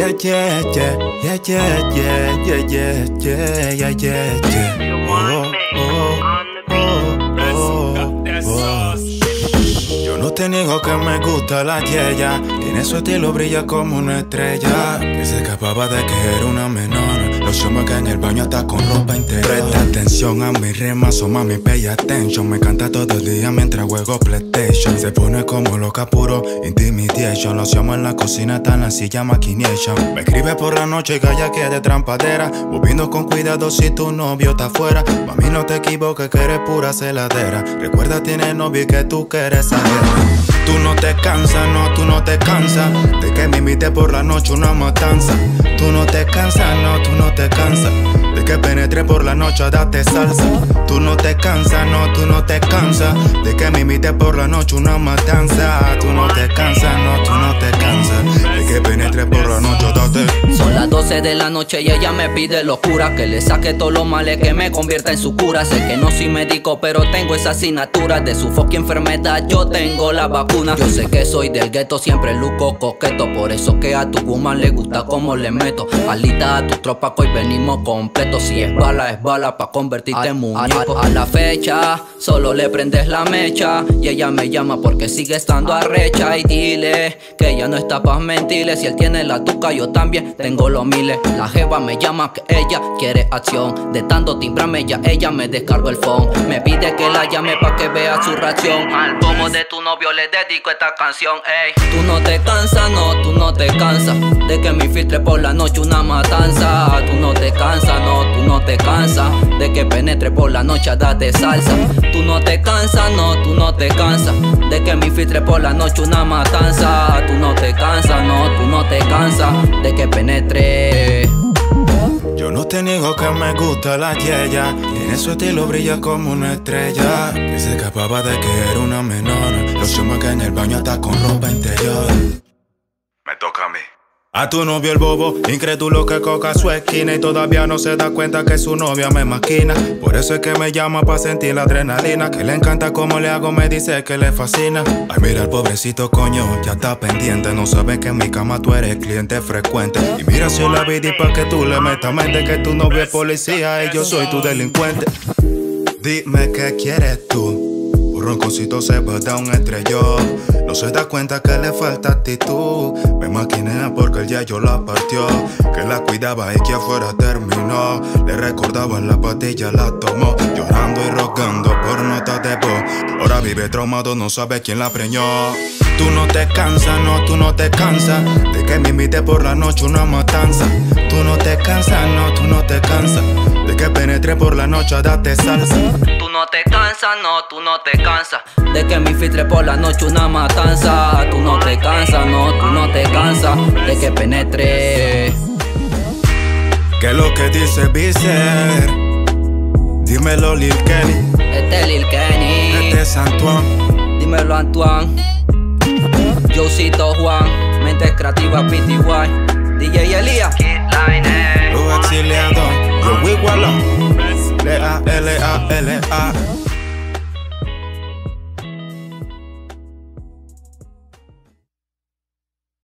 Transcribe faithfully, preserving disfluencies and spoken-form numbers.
Yeah, yeah, yeah, yeah, yeah, yeah, yeah, yeah, yeah, yeah, yeah. Oh, oh, oh, oh, oh. Yo no te niego que me gusta la yeya. Tiene su estilo, brilla como una estrella. Que se escapaba de que era una menor. Los chomos que en el baño está con ropa interior. Presta atención a mis rimas, o mami, pay attention. Me canta todo el día mientras juego PlayStation. Se pone como loca, puro intimidation. Los chomos en la cocina están en la silla maquination. Me escribe por la noche y calla que es de trampadera. Moviendo con cuidado si tu novio está afuera. Mami, no te equivoques que eres pura celadera. Recuerda, tienes novio y que tú quieres saber. Tú no te cansas, no, tú no te cansas de que me invite por la noche una matanza. Tú no te cansas, no, tú no te cansas de que penetre por la noche a darte salsa. Tú no te cansas, no, tú no te cansas de que me invite por la noche una matanza. Tú no te cansas, no, tú no te cansas de que penetre por la noche a darte. Son las doce de la noche y ella me pide locura, que le saque todos los males, que me convierta en su cura. Sé que no soy médico, pero tengo esa asignatura. De su fucking enfermedad yo tengo la vacuna. Yo sé que soy del gueto, siempre luco coqueto. Por eso que a tu woman le gusta como le meto alita a tu tropa, que hoy venimos completos. Si es bala, es bala pa' convertirte en muñeco. A, a, a la fecha, solo le prendes la mecha y ella me llama porque sigue estando arrecha. Y dile que ella no está pa' mentirle. Si él tiene la tuca, yo también tengo los miles. La jeva me llama que ella quiere acción. De tanto timbrarme ya ella me descargó el phone. Me pide que la llame pa' que vea su reacción. Al pomo de tu novio le dedico esta canción, ey. Tú no te cansas, no, tú no te cansas de que me filtre por la noche una matanza. Tú no te cansas, no, tú no te cansas de que penetre por la noche a darte salsa. Tú no te cansas, no, tú no te cansas de que me filtre por la noche una matanza. Tú no te cansas, no, tú no te cansas de que penetre. Yo no te niego que me gusta la yeya. Tiene su estilo, brilla como una estrella. Que se escapaba de que era una menor. Los chomos que en el baño está con ropa interior. Me toca a mí. A tu novio el bobo, incrédulo que coca su esquina y todavía no se da cuenta que su novia me maquina. Por eso es que me llama pa' sentir la adrenalina, que le encanta como le hago, me dice que le fascina. Ay, mira el pobrecito coño, ya está pendiente. No sabe que en mi cama tú eres cliente frecuente. Y mira si la vida y pa' que tú le metas mente que tu novio es policía y yo soy tu delincuente. Dime qué quieres tú. Un ronconcito se va a dar un estrellón. No se da cuenta que le falta actitud. Me maquinea porque el yo la partió. Que la cuidaba y que afuera terminó. Le recordaba la pastilla, la tomó. Llorando y rogando por notas de voz. Ahora vive traumado, no sabe quién la preñó. Tú no te cansas, no, tú no te cansas de que me invite por la noche una matanza. Tú no te cansas, no, tú no te cansas de que penetre por la noche a darte salsa. Tú no te cansas, no, tú no te cansas de que me filtre por la noche una matanza. Tú no te cansas, no, tú no te cansas de que penetre. ¿Qué es lo que dice Vicer? Dímelo, Lil Kenny. Este es Lil Kenny. Este es Antoine. Dímelo, Antoine. Josito Juan, Mentes Creativas P T Y, D J Elías, Los exiliados, yo Wigualón, L A L A L A.